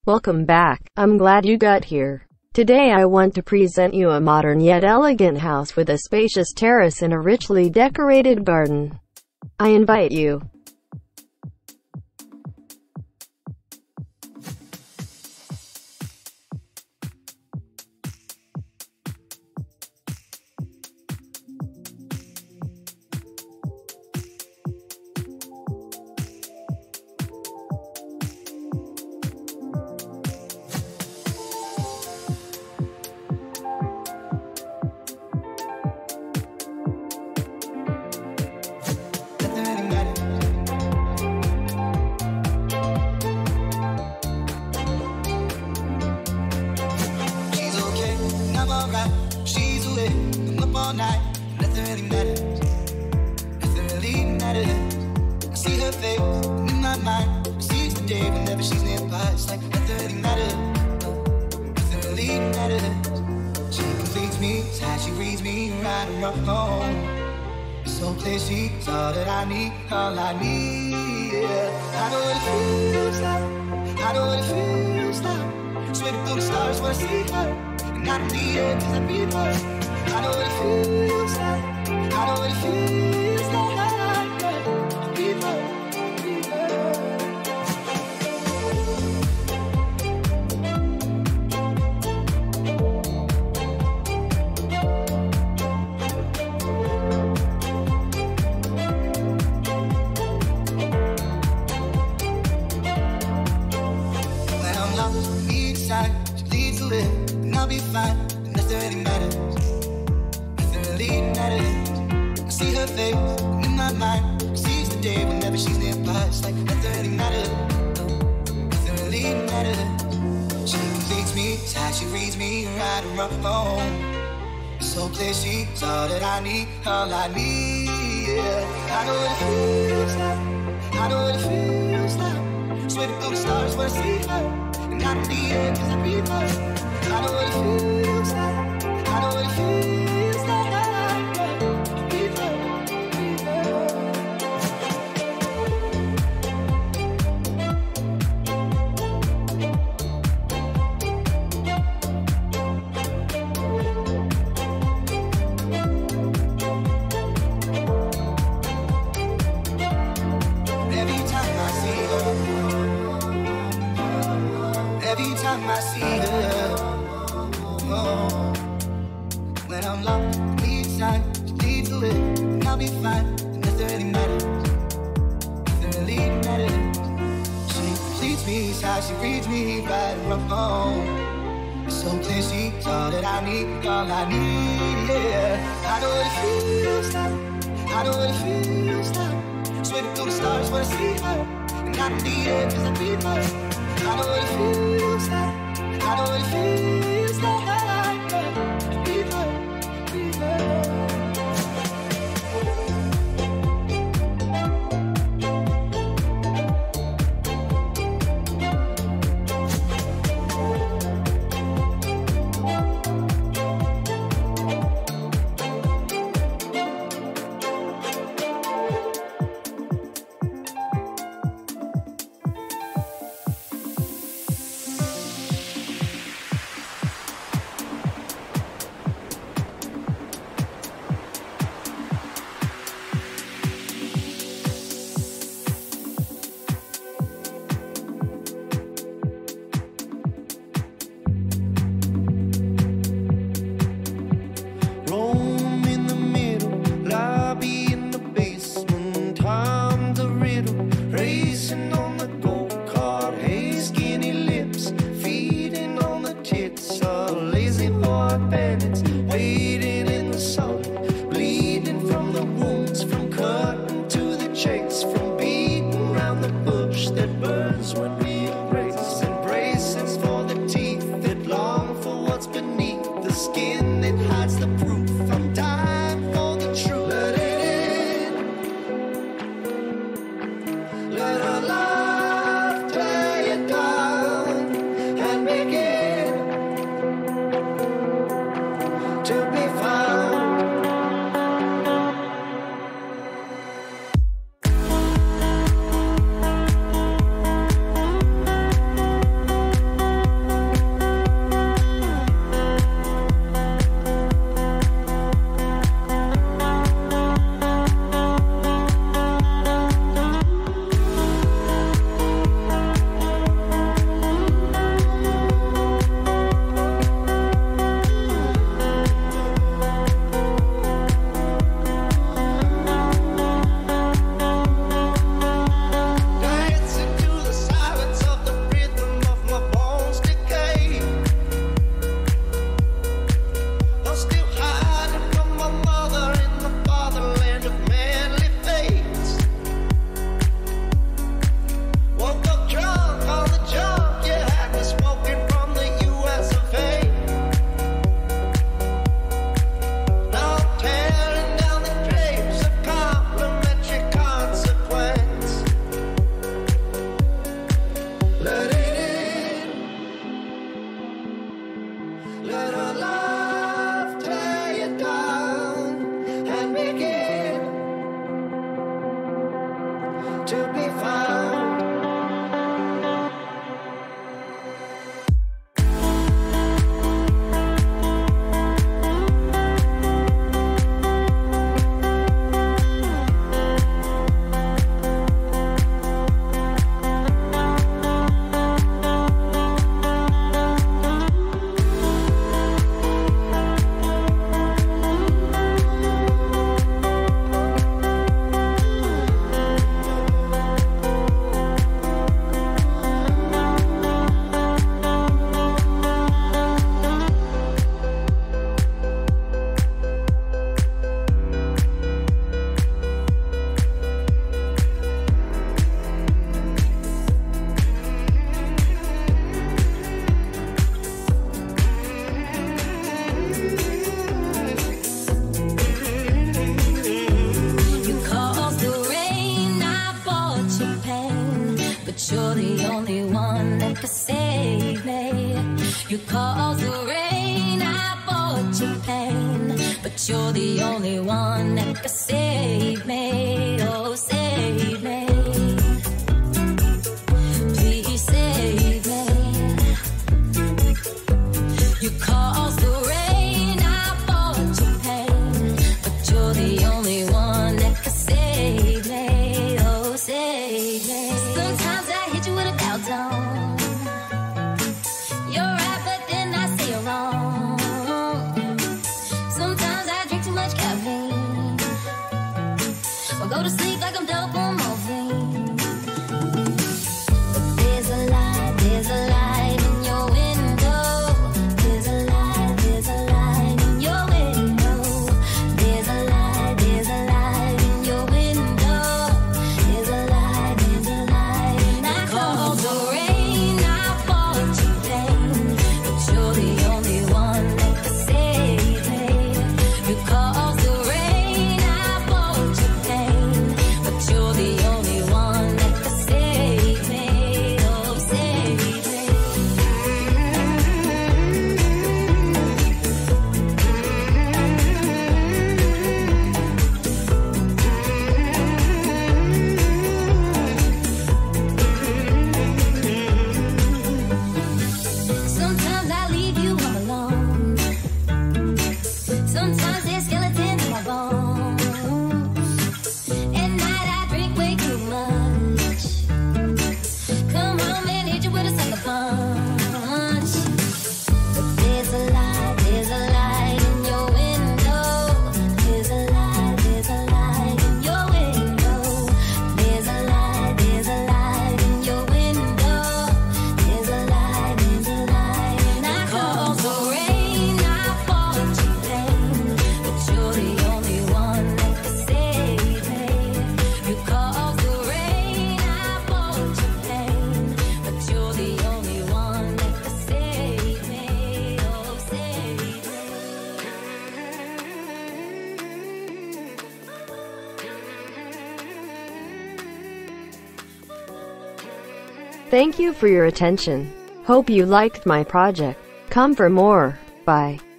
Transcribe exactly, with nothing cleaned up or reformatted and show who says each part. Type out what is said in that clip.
Speaker 1: Welcome back. I'm glad you got here. Today I want to present you a modern yet elegant house with a spacious terrace and a richly decorated garden. I invite you.
Speaker 2: She's away, I'm up all night, nothing really matters, nothing really matters. I see her face, and in my mind, I seize the day whenever she's nearby. It's like nothing really matters, no, nothing really matters. She completes me, it's how she reads me, right and wrong. So clear, she's all that I need, all I need, yeah. I know what it feels like, I know what it feels like. Sweating through the stars when I see her. Not in the end, cause I beat her. I know what it feels like, I know what it feels like. I beat her, beat her. When I'm lost, inside, she leads the way. I'll be fine, nothing really matters, nothing really matters. I see her face, and in my mind, I seize the day whenever she's nearby. It's like nothing really matters, no, nothing really matters. She completes me, it's how she reads me, right and wrong. So clear, she's all that I need, all I need, yeah. I know what it feels like, I know what it feels like. Sweating through the stars when I see her. And not in the end, cause I beat her. I know what it feels like, I know what it feels like. I beat her, beat her. Every time I see her, every time I see her, oh, when I'm lost, leaves time, she leads the way, and I'll be fine, and nothing really matters, nothing really matters. She completes me, it's how she reads me, right and wrong. So clear, she's all that I need, all I need, yeah. I know what it feels like, I know what it feels like. Sweating through the stars when I see her, and not in the end, cause I beat her. I know what it feels like, I know what it feels like. I beat her, beat her. could save me. You caused the rain, I bought you pain, but you're the only one that could save me. Oh, save me. Please save me. You caused the rain, I bought you pain, but you're the only one that could save me. Oh, save me. Sometimes I hit you with a doubt zone. You're right, but then I say you're wrong. Sometimes I drink too much caffeine, or go to sleep like I'm dope on morphine. But there's a light, there's a light in your window. There's a light, there's a light in your window. There's a light, there's a light in your window. There's a light, there's a light. And I called the rain, I bought you pain, but you're the only one that could save me. You caused the rain, I bought you pain, but you're the only one that could save me. Oh, save me. Sometimes I leave you all alone. Sometimes there's skeletons in my bones. At night I drink way too much. Come home and hit you with a sucker punch. But there's a light, there's a light in your window. There's a light, there's a light in your window. There's a light, there's a light in your window. There's a light, there's a light. And I called the rain, I bought you pain, but you're the only one that could save me. You caused the rain, I bought you pain, but you're the only one that could save me. Oh, save me.
Speaker 1: Thank you for your attention. Hope you liked my project. Come for more. Bye.